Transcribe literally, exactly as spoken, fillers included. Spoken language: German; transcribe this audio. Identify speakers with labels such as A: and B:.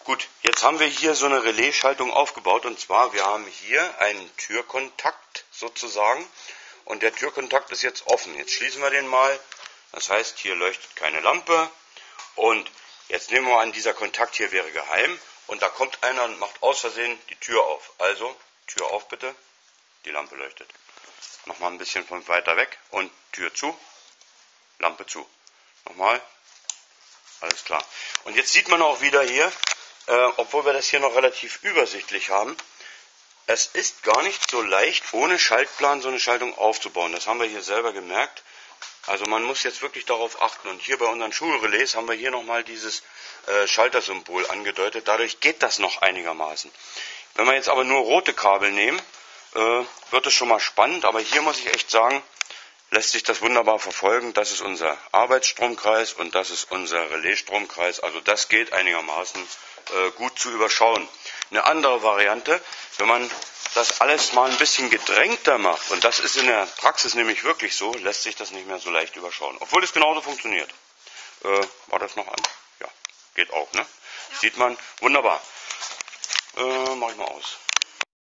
A: Gut, jetzt haben wir hier so eine Relaisschaltung aufgebaut und zwar, wir haben hier einen Türkontakt sozusagen und der Türkontakt ist jetzt offen. Jetzt schließen wir den mal, das heißt, hier leuchtet keine Lampe und jetzt nehmen wir an, dieser Kontakt hier wäre geheim und da kommt einer und macht aus Versehen die Tür auf. Also, Tür auf bitte, die Lampe leuchtet. Nochmal ein bisschen von weiter weg und Tür zu, Lampe zu. Nochmal, alles klar. Und jetzt sieht man auch wieder hier, Äh, obwohl wir das hier noch relativ übersichtlich haben, es ist gar nicht so leicht, ohne Schaltplan so eine Schaltung aufzubauen. Das haben wir hier selber gemerkt. Also man muss jetzt wirklich darauf achten. Und hier bei unseren Schulrelais haben wir hier nochmal dieses äh, Schaltersymbol angedeutet. Dadurch geht das noch einigermaßen. Wenn wir jetzt aber nur rote Kabel nehmen, äh, wird es schon mal spannend. Aber hier muss ich echt sagen, lässt sich das wunderbar verfolgen. Das ist unser Arbeitsstromkreis und das ist unser Relaisstromkreis. Also das geht einigermaßen äh, gut zu überschauen. Eine andere Variante, wenn man das alles mal ein bisschen gedrängter macht, und das ist in der Praxis nämlich wirklich so, lässt sich das nicht mehr so leicht überschauen. Obwohl es genauso funktioniert. Äh, war das noch an? Ja, geht auch, ne? Ja. Sieht man, wunderbar. Äh, mach ich mal aus.